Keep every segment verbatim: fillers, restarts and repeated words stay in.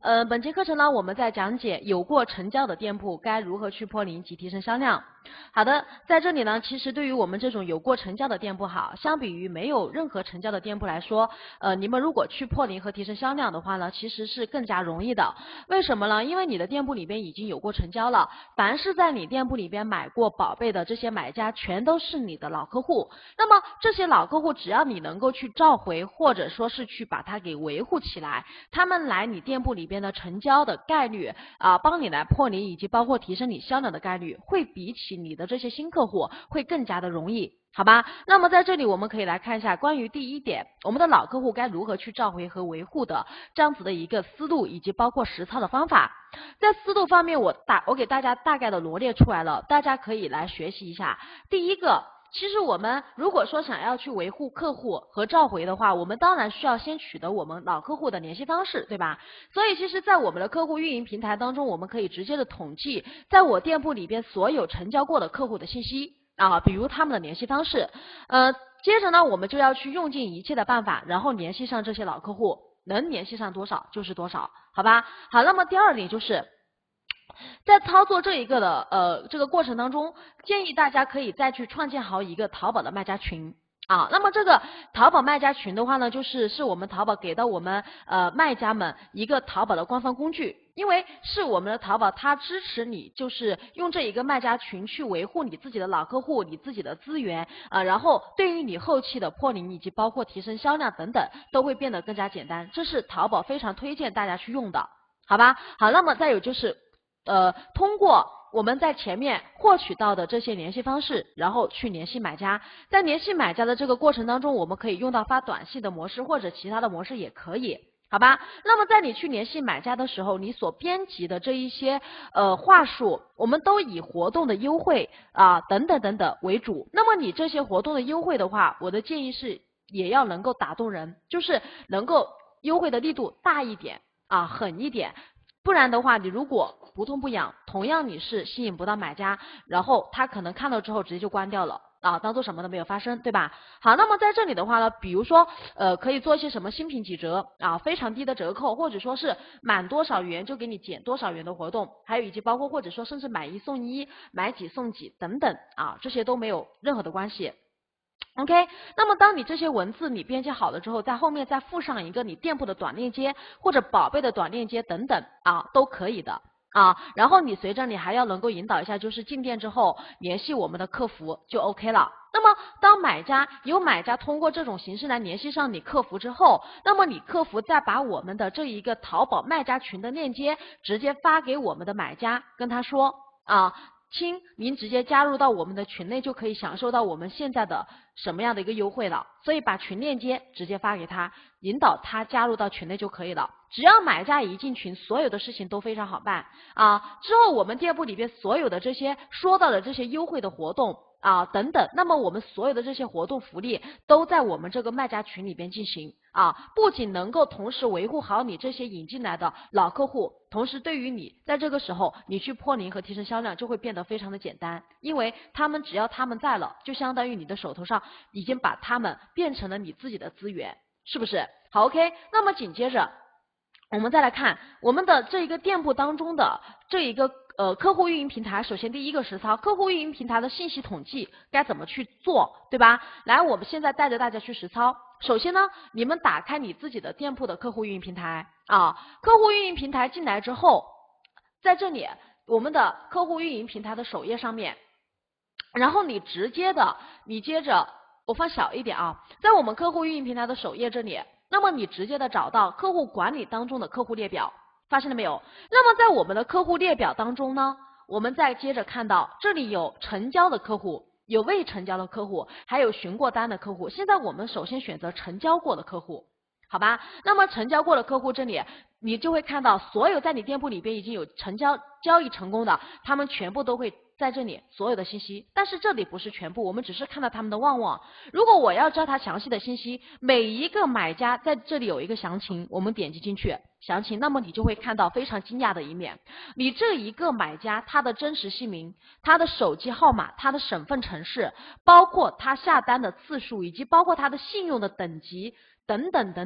呃，本节课程呢，我们在讲解有过成交的店铺该如何去破零及提升销量。好的，在这里呢，其实对于我们这种有过成交的店铺好，相比于没有任何成交的店铺来说，呃，你们如果去破零和提升销量的话呢，其实是更加容易的。为什么呢？因为你的店铺里边已经有过成交了，凡是在你店铺里边买过宝贝的这些买家，全都是你的老客户。那么这些老客户，只要你能够去召回，或者说是去把它给维护起来，他们来你店铺里边的成交的概率啊，帮你来破零以及包括提升你销量的概率，会比起你的这些新客户会更加的容易。好吧，那么在这里我们可以来看一下关于第一点，我们的老客户该如何去召回和维护的这样子的一个思路，以及包括实操的方法。在思路方面，我大我给大家大概的罗列出来了，大家可以来学习一下。第一个，其实我们如果说想要去维护客户和召回的话，我们当然需要先取得我们老客户的联系方式，对吧？所以其实在我们的客户运营平台当中，我们可以直接的统计在我店铺里边所有成交过的客户的信息啊，比如他们的联系方式。呃，接着呢，我们就要去用尽一切的办法，然后联系上这些老客户，能联系上多少就是多少，好吧？好，那么第二点就是在操作这一个的呃这个过程当中，建议大家可以再去创建好一个淘宝的卖家群啊。那么这个淘宝卖家群的话呢，就是是我们淘宝给到我们呃卖家们一个淘宝的官方工具，因为是我们的淘宝它支持你，就是用这一个卖家群去维护你自己的老客户、你自己的资源啊、呃，然后对于你后期的破零以及包括提升销量等等，都会变得更加简单。这是淘宝非常推荐大家去用的，好吧？好，那么再有就是。呃，通过我们在前面获取到的这些联系方式，然后去联系买家，在联系买家的这个过程当中，我们可以用到发短信的模式或者其他的模式也可以，好吧？那么在你去联系买家的时候，你所编辑的这一些呃话术，我们都以活动的优惠啊等等等等为主。那么你这些活动的优惠的话，我的建议是也要能够打动人，就是能够优惠的力度大一点啊，狠一点。不然的话，你如果不痛不痒，同样你是吸引不到买家，然后他可能看到之后直接就关掉了啊，当做什么都没有发生，对吧？好，那么在这里的话呢，比如说呃，可以做一些什么新品几折啊，非常低的折扣，或者说是满多少元就给你减多少元的活动，还有以及包括或者说甚至买一送一、买几送几等等啊，这些都没有任何的关系。OK， 那么当你这些文字你编辑好了之后，在后面再附上一个你店铺的短链接或者宝贝的短链接等等啊，都可以的啊。然后你随着你还要能够引导一下，就是进店之后联系我们的客服就 OK 了。那么当买家有买家通过这种形式来联系上你客服之后，那么你客服再把我们的这一个淘宝卖家群的链接直接发给我们的买家，跟他说啊。亲，您直接加入到我们的群内就可以享受到我们现在的什么样的一个优惠了，所以把群链接直接发给他，引导他加入到群内就可以了。只要买家一进群，所有的事情都非常好办啊。之后我们店铺里边所有的这些说到的这些优惠的活动啊等等，那么我们所有的这些活动福利都在我们这个卖家群里边进行啊，不仅能够同时维护好你这些引进来的老客户，同时对于你在这个时候你去破零和提升销量就会变得非常的简单，因为他们只要他们在了，就相当于你的手头上已经把他们变成了你自己的资源，是不是？好 ，OK， 那么紧接着我们再来看我们的这一个店铺当中的这一个呃客户运营平台。首先第一个实操，客户运营平台的信息统计该怎么去做，对吧？来，我们现在带着大家去实操。首先呢，你们打开你自己的店铺的客户运营平台啊，客户运营平台进来之后，在这里我们的客户运营平台的首页上面，然后你直接的，你接着我放小一点啊，在我们客户运营平台的首页这里。那么你直接的找到客户管理当中的客户列表，发现了没有？那么在我们的客户列表当中呢，我们再接着看到这里有成交的客户，有未成交的客户，还有询过单的客户。现在我们首先选择成交过的客户，好吧？那么成交过的客户这里，你就会看到所有在你店铺里边已经有成交交易成功的，他们全部都会在这里所有的信息，但是这里不是全部，我们只是看到他们的旺旺。如果我要知道他详细的信息，每一个买家在这里有一个详情，我们点击进去详情，那么你就会看到非常惊讶的一面，你这一个买家他的真实姓名、他的手机号码、他的省份城市，包括他下单的次数，以及包括他的信用的等级等等等等，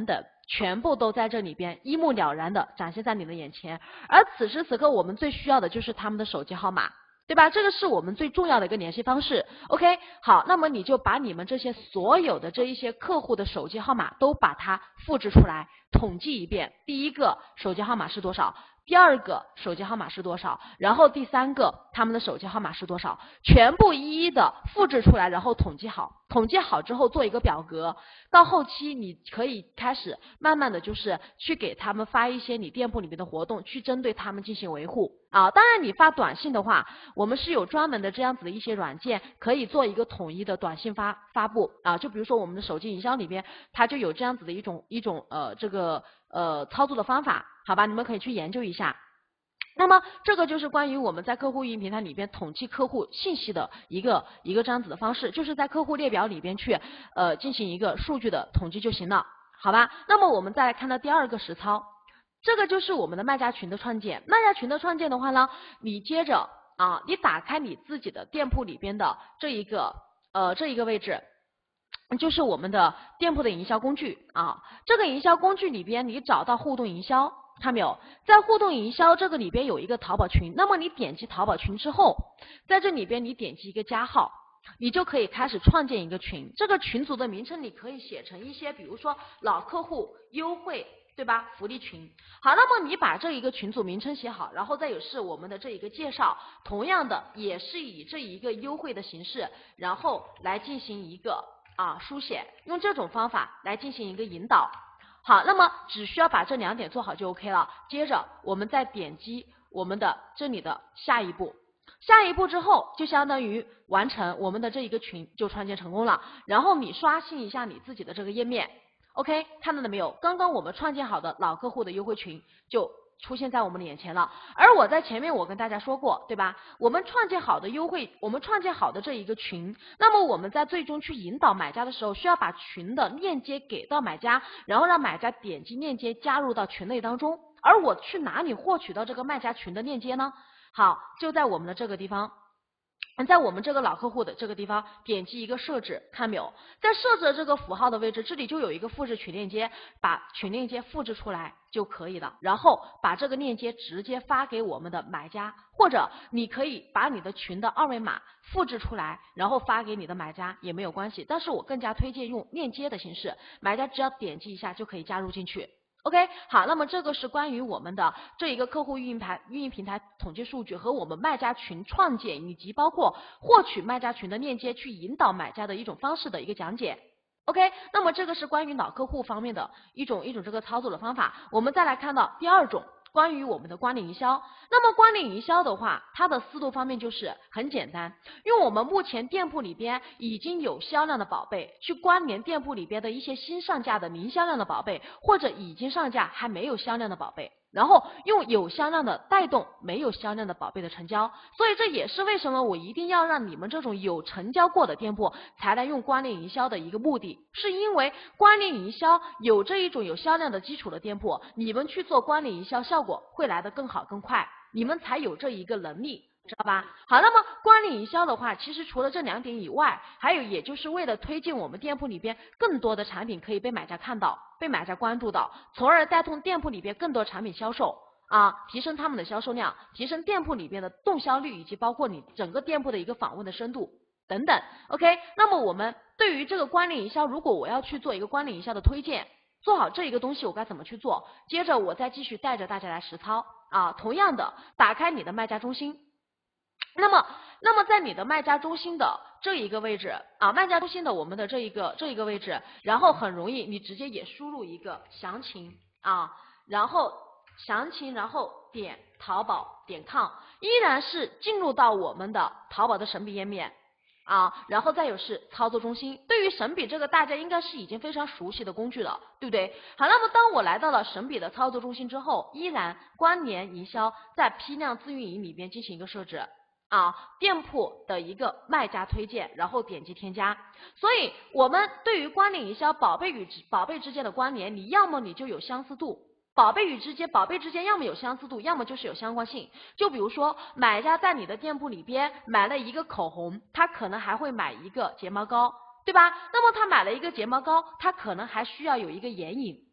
全部都在这里边一目了然的展现在你的眼前。而此时此刻我们最需要的就是他们的手机号码，对吧？这个是我们最重要的一个联系方式。 OK， 好，那么你就把你们这些所有的这一些客户的手机号码都把它复制出来，统计一遍。第一个手机号码是多少，第二个手机号码是多少，然后第三个他们的手机号码是多少，全部一一的复制出来，然后统计好。统计好之后做一个表格，到后期你可以开始慢慢的就是去给他们发一些你店铺里面的活动，去针对他们进行维护啊。当然你发短信的话，我们是有专门的这样子的一些软件，可以做一个统一的短信发发布啊。就比如说我们的手机营销里边，它就有这样子的一种一种呃这个呃操作的方法，好吧，你们可以去研究一下。那么这个就是关于我们在客户运营平台里边统计客户信息的一个一个这样子的方式，就是在客户列表里边去呃进行一个数据的统计就行了，好吧？那么我们再来看到第二个实操，这个就是我们的卖家群的创建。卖家群的创建的话呢，你接着啊，你打开你自己的店铺里边的这一个呃这一个位置，就是我们的店铺的营销工具啊。这个营销工具里边，你找到互动营销。看没有，在互动营销这个里边有一个淘宝群，那么你点击淘宝群之后，在这里边你点击一个加号，你就可以开始创建一个群。这个群组的名称你可以写成一些，比如说老客户优惠，对吧？福利群。好，那么你把这一个群组名称写好，然后再有是我们的这一个介绍，同样的也是以这一个优惠的形式，然后来进行一个啊书写，用这种方法来进行一个引导。好，那么只需要把这两点做好就 OK 了。接着我们再点击我们的这里的下一步，下一步之后就相当于完成我们的这一个群就创建成功了。然后你刷新一下你自己的这个页面 ，OK， 看到了没有？刚刚我们创建好的老客户的优惠群就出现在我们的眼前了。而我在前面我跟大家说过，对吧？我们创建好的优惠，我们创建好的这一个群，那么我们在最终去引导买家的时候，需要把群的链接给到买家，然后让买家点击链接加入到群内当中。而我去哪里获取到这个卖家群的链接呢？好，就在我们的这个地方。在我们这个老客户的这个地方点击一个设置，看没有？在设置这个符号的位置，这里就有一个复制群链接，把群链接复制出来就可以了。然后把这个链接直接发给我们的买家，或者你可以把你的群的二维码复制出来，然后发给你的买家也没有关系。但是我更加推荐用链接的形式，买家只要点击一下就可以加入进去。OK， 好，那么这个是关于我们的这一个客户运营台运营平台统计数据和我们卖家群创建以及包括获取卖家群的链接去引导买家的一种方式的一个讲解。OK， 那么这个是关于老客户方面的一种一种这个操作的方法。我们再来看到第二种。关于我们的关联营销，那么关联营销的话，它的思路方面就是很简单，用我们目前店铺里边已经有销量的宝贝，去关联店铺里边的一些新上架的零销量的宝贝，或者已经上架还没有销量的宝贝，然后用有销量的带动没有销量的宝贝的成交。所以这也是为什么我一定要让你们这种有成交过的店铺才来用关联营销的一个目的，是因为关联营销有这一种有销量的基础的店铺，你们去做关联营销效果会来得更好更快，你们才有这一个能力，知道吧？好，那么关联营销的话，其实除了这两点以外，还有也就是为了推进我们店铺里边更多的产品可以被买家看到，被买家关注到，从而带动店铺里边更多产品销售啊，提升他们的销售量，提升店铺里边的动销率，以及包括你整个店铺的一个访问的深度等等。OK， 那么我们对于这个关联营销，如果我要去做一个关联营销的推荐，做好这一个东西我该怎么去做？接着我再继续带着大家来实操啊。同样的，打开你的卖家中心，那么那么在你的卖家中心的这一个位置啊，卖家中心的我们的这一个这一个位置，然后很容易你直接也输入一个详情啊，然后详情，然后点淘宝点 com， 依然是进入到我们的淘宝的审比页面。啊，然后再有是操作中心，对于审比这个大家应该是已经非常熟悉的工具了，对不对？好，那么当我来到了审比的操作中心之后，依然关联营销在批量自运营里边进行一个设置啊，店铺的一个卖家推荐，然后点击添加。所以我们对于关联营销宝贝与宝贝之间的关联，你要么你就有相似度。宝贝与之间，宝贝之间要么有相似度，要么就是有相关性。就比如说，买家在你的店铺里边买了一个口红，他可能还会买一个睫毛膏，对吧？那么他买了一个睫毛膏，他可能还需要有一个眼影，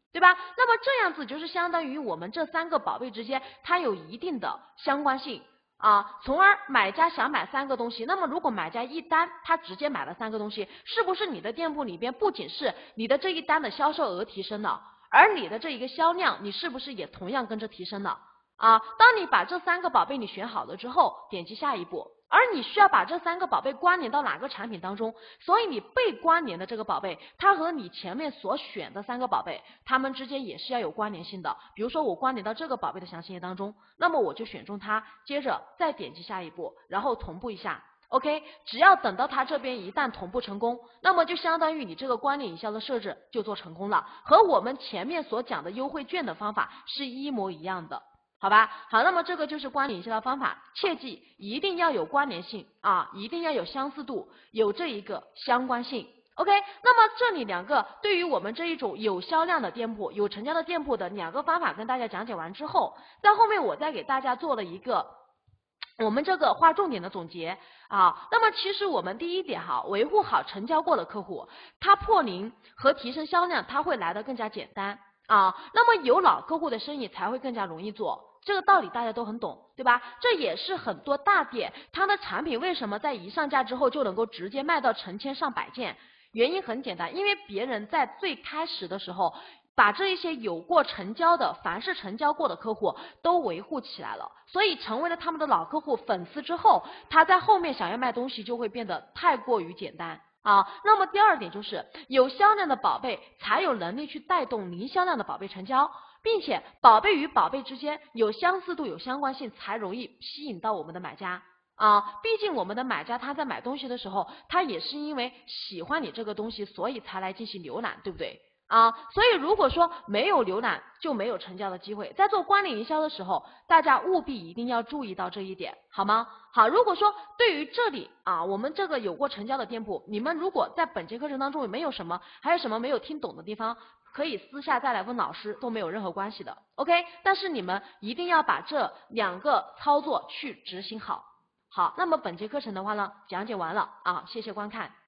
对吧？那么这样子就是相当于我们这三个宝贝之间它有一定的相关性啊，从而买家想买三个东西，那么如果买家一单他直接买了三个东西，是不是你的店铺里边不仅是你的这一单的销售额提升了，而你的这一个销量你是不是也同样跟着提升了啊？当你把这三个宝贝你选好了之后，点击下一步。而你需要把这三个宝贝关联到哪个产品当中，所以你被关联的这个宝贝，它和你前面所选的三个宝贝，它们之间也是要有关联性的。比如说我关联到这个宝贝的详情页当中，那么我就选中它，接着再点击下一步，然后同步一下。OK， 只要等到它这边一旦同步成功，那么就相当于你这个关联营销的设置就做成功了，和我们前面所讲的优惠券的方法是一模一样的。好吧，好，那么这个就是关联营销的方法，切记一定要有关联性啊，一定要有相似度，有这一个相关性。OK， 那么这里两个对于我们这一种有销量的店铺、有成交的店铺的两个方法跟大家讲解完之后，在后面我再给大家做了一个我们这个划重点的总结啊。那么其实我们第一点哈，维护好成交过的客户，他破零和提升销量，他会来得更加简单啊。那么有老客户的生意才会更加容易做。这个道理大家都很懂，对吧？这也是很多大店它的产品为什么在一上架之后就能够直接卖到成千上百件，原因很简单，因为别人在最开始的时候把这一些有过成交的，凡是成交过的客户都维护起来了，所以成为了他们的老客户粉丝之后，他在后面想要卖东西就会变得太过于简单啊。那么第二点就是有销量的宝贝才有能力去带动零销量的宝贝成交，并且宝贝与宝贝之间有相似度、有相关性，才容易吸引到我们的买家啊。毕竟我们的买家他在买东西的时候，他也是因为喜欢你这个东西，所以才来进行浏览，对不对啊？所以如果说没有浏览，就没有成交的机会。在做关联营销的时候，大家务必一定要注意到这一点，好吗？好，如果说对于这里啊，我们这个有过成交的店铺，你们如果在本节课程当中有没有什么，还有什么没有听懂的地方，可以私下再来问老师，都没有任何关系的 ，OK？ 但是你们一定要把这两个操作去执行好。好，那么本节课程的话呢，讲解完了啊，谢谢观看。